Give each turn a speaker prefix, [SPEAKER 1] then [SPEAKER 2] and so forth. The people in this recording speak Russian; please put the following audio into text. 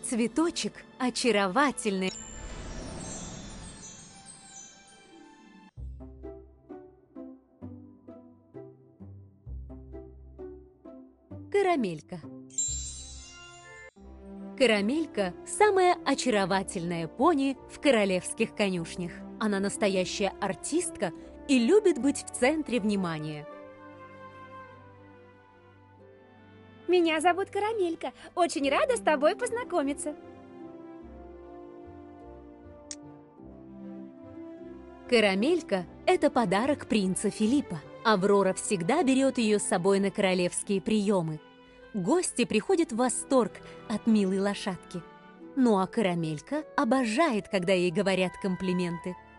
[SPEAKER 1] Цветочек очаровательный. Карамелька. Карамелька – самая очаровательная пони в королевских конюшнях. Она настоящая артистка и любит быть в центре внимания.
[SPEAKER 2] Меня зовут Карамелька. Очень рада с тобой познакомиться.
[SPEAKER 1] Карамелька – это подарок принца Филиппа. Аврора всегда берет ее с собой на королевские приемы. Гости приходят в восторг от милой лошадки. Ну а Карамелька обожает, когда ей говорят комплименты.